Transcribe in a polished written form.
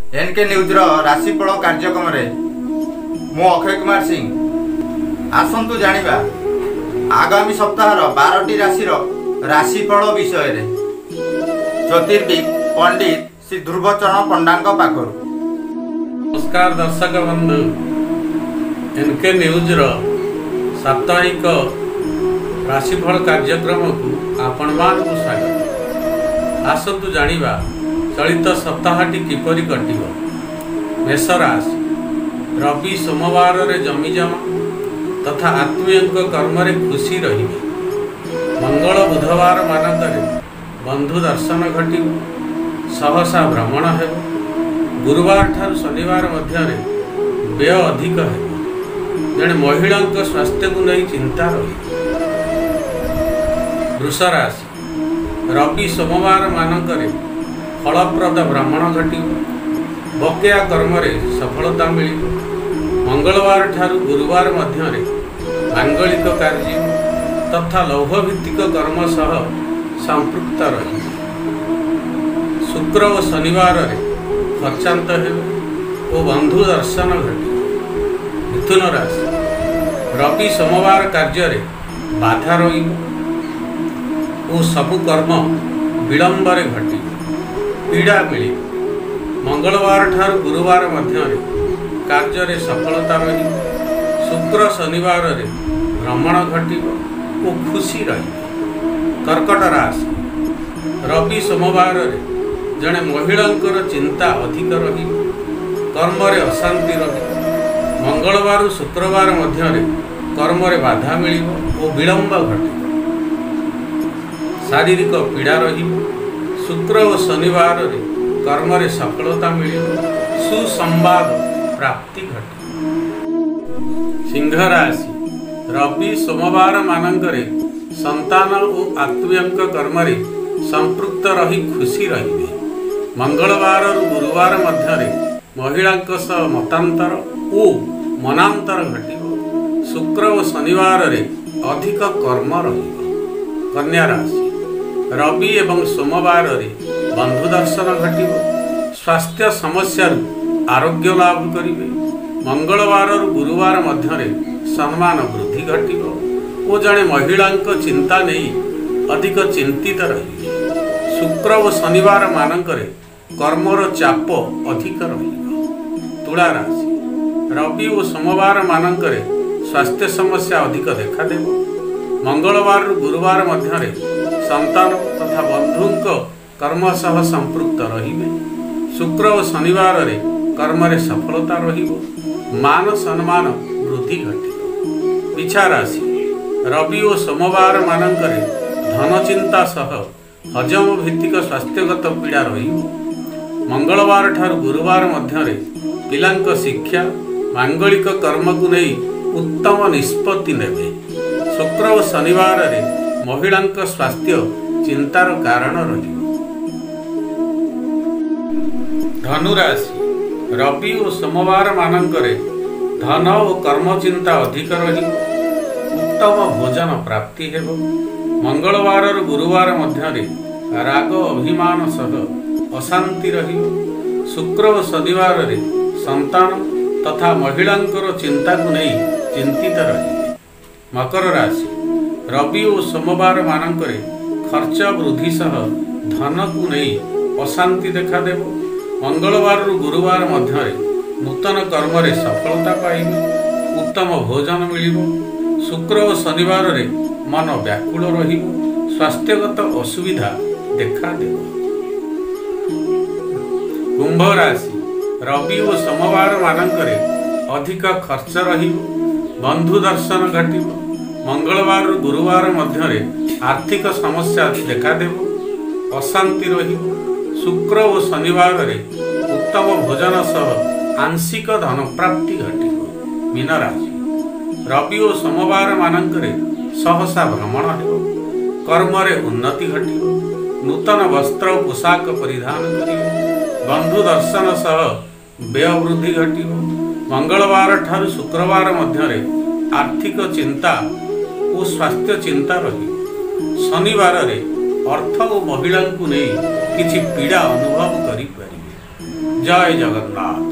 N K news राशिफल कार्यक्रम मु अक्षय कुमार सिंह आसतु जानिबा आगामी सप्ताह 12टी राशि राशिफल विषय रे ज्योतिर्विद पंडित श्री ध्रुवचरण पंडा पाखर। नमस्कार दर्शक बंधु, एनके न्यूज साप्ताहिक राशिफल कार्यक्रम को आपण मानक स्वागत। आसतु जानिबा चलित सप्ताहटी किपरि कटिब। मेष राशि रवि सोमवार रे जमीजमा तथा आत्मीय कर्म रे खुशी रहिबे। मंगल बुधवार मानकरे बंधु दर्शन घटिब, सहसा भ्रमण हेब। गुरुवार ठार शनिवार मध्य व्यय अधिक है। जड़े महिला स्वास्थ्य को नहीं चिंता रही। वृष राशि रवि सोमवार मानकरे फलप्रद भ्रमण घटिब। बकेया कर्म रे सफलता मिल। मंगलवार ठारू गुरुवार मध्य मांगलिक कार्य तथा लौहभित्तिक कर्म सह संपृक्त रही। शुक्र और शनिवार रे खर्चांत हो बंधु दर्शन घटे। मिथुन राशि रवि सोमवार कार्य रे बाधा रही और सबु कर्म विलंब रे घटी पीड़ा मिली। मंगलवार ठार गुरुवार मध्य कार्य रे सफलता रही। शुक्र शनिवार रे भ्रमण घटिब और खुशी रही। कर्कट राशि रवि सोमवार रे जड़े महिला चिंता अधिक रही। कर्म रे अशांति रही। मंगलवार शुक्रवार मध्य कर्म रे बाधा मिल और विलंब घटे। शारीरिक पीड़ा रही। शुक्र और शनिवार रे कर्म रे सफलता मिल। सुसंवाद प्राप्ति घटे। सिंह राशि रवि सोमवार मानकरे संतान और आत्मीय कर्म रे संपृक्त रही खुशी रही। मंगलवार और गुरुवार मध्य महिला सह मतांतर और मनांतर घटिब। शुक्र और शनिवार रे अधिक कर्म रही। कन्या राशि रवि एवं सोमवार रे बंधु दर्शन घटिब। स्वास्थ्य समस्या आरोग्य लाभ करिवे। मंगलवार और गुरुवार मध्य सम्मान वृद्धि घटिब और जड़े महिला चिंता नहीं अधिक चिंतित रही। शुक्र और शनिवार मानकरे कर्मर चाप अधिक रही। तुला राशि रवि और सोमवार मानकरे स्वास्थ्य समस्या अधिक देखादेव। मंगलवार गुरुवार मध्य संतान तथा बंधु कर्म सह संपृक्त रहिबे। शुक्र और शनिवार रे कर्म रे सफलता रहिबो। मान सम्मान वृद्धि घटिब। पिछा राशि रवि और सोमवार मानकरे धन चिंता सह हजम भित्तिक स्वास्थ्यगत पीड़ा रहिबो। मंगलवार ठार गुरुवार मध्य पिलांक शिक्षा मांगलिक कर्म को नहीं उत्तम निष्पत्ति नेबे। शुक्र और शनिवार रे महिला स्वास्थ्य चिंतार कारण रही। धनु राशि रवि और सोमवार मानकरे धन और कर्म चिंता अधिक रही। उत्तम भोजन प्राप्ति हेब। मंगलवार और गुरुवार मध्य राग अभिमान सह अशांति रही। शुक्र और शनिवार रे संतान तथा महिला चिंता को नहीं चिंतित रही। मकर राशि रवि और सोमवार मानकरे खर्च वृद्धि सह धन को नहीं अशांति देखादेव। मंगलवार गुरुवार मध्य नूतन कर्म रे सफलता पाइबे। उत्तम भोजन मिलिब। शुक्र और शनिवार रे मन व्याकुल रहिब। स्वास्थ्यगत असुविधा देखादेव। कुंभ राशि रवि और सोमवार मानकरे अधिक खर्च रहिब। बंधु दर्शन घटिब। मंगलवार गुरुवार मध्य आर्थिक समस्या देखादेव। अशांति रहिब। शुक्र और शनिवार रे उत्तम भोजन सह आंशिक धन प्राप्ति घटिब। मीन राशि रवि और सोमवार मानकरे सहसा भ्रमण हेब। कर्म रे उन्नति घटिब। नूतन वस्त्र पोशाक परिधान करिवे। बंधु दर्शन सह व्यय वृद्धि घटिब। मंगलवार ठार शुक्रवार मध्य आर्थिक चिंता और स्वास्थ्य चिंता रही। शनिवार रे अर्थ और महिला को नहीं किछि पीड़ा अनुभव करि परिबे। ଜୟ ଜଗନ୍ନାଥ।